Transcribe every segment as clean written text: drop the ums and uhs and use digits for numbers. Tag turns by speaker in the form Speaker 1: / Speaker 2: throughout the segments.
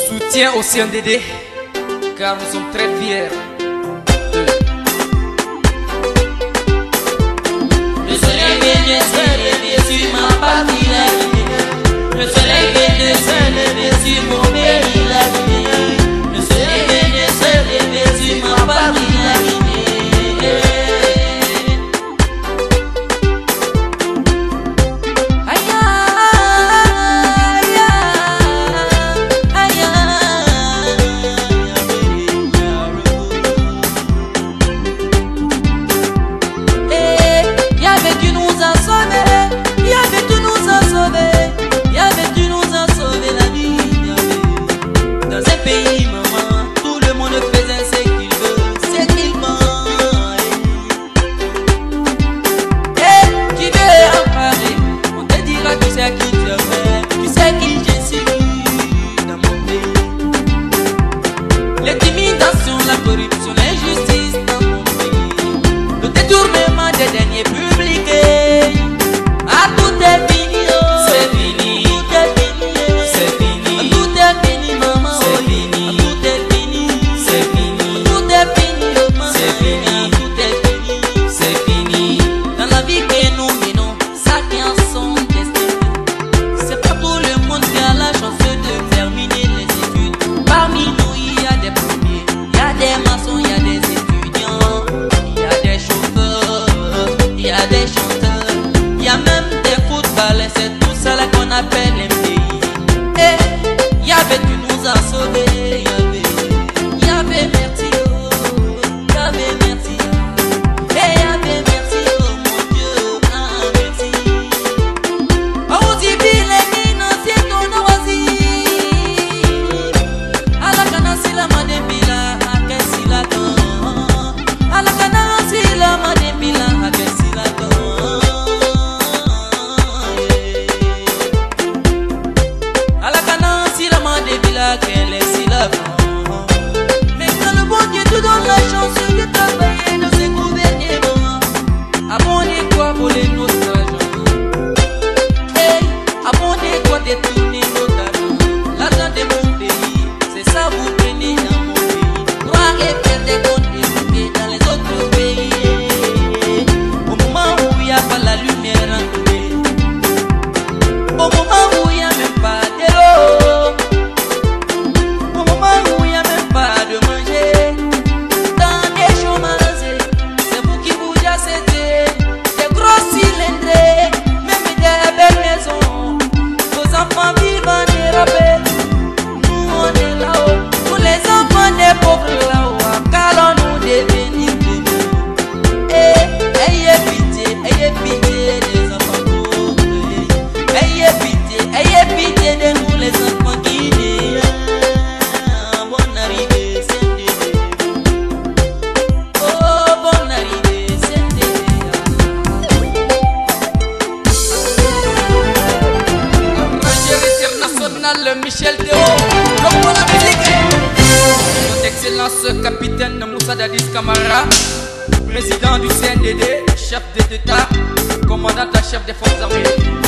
Speaker 1: Soutien au CNDD, car nous sommes très fiers d'eux.
Speaker 2: Le soleil vient se lever sur ma patrie, la Guinée. Le soleil vient se lever sur mon pays, la Guinée. Le soleil vient se lever sur ma patrie, la Guinée.
Speaker 1: Michel Théo, l'homme pour la musique. Son Excellence Capitaine Moussa Dadis Camara, président du CNDD, chef d'État, commandant en chef des forces armées.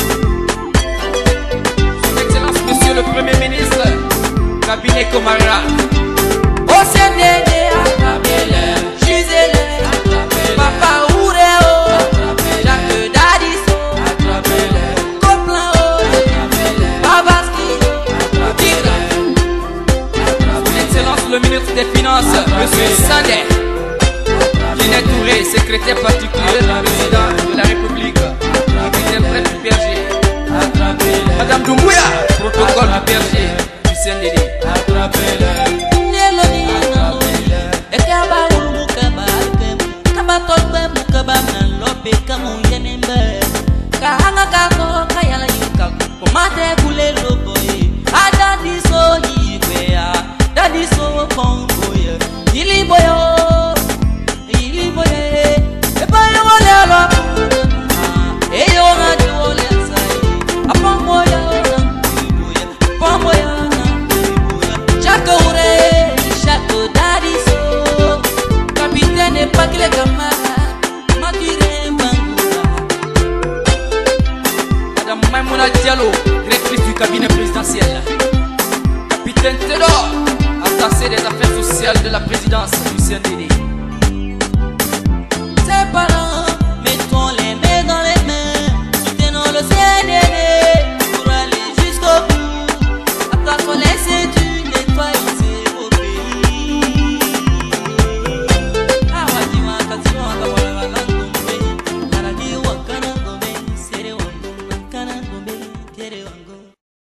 Speaker 1: Son Excellence Monsieur le Premier ministre, cabinet Comara. Au CNDD, attrapez-le, jusez-le, Papa Oureo, Jacques Dadis, attrapez-le, Coplan, Babaski. Le ministre des Finances, M. Sander, Guinée Touré, secrétaire particulier du président de la République, interprète du berger, Madame Doumbouya, protocole du berger du CNDD.
Speaker 2: Daddy so convoy, ili boyo, e bayo wale lo, e yo na diole sai, apon boya na, chako ure, chako daddy so, capitaine pas que les camarades, matire bangura.
Speaker 1: Madame Maimouna Diallo, directrice du cabinet présidentiel. Président Tédor, attaché des affaires sociales de la présidence, Lucien Dédé.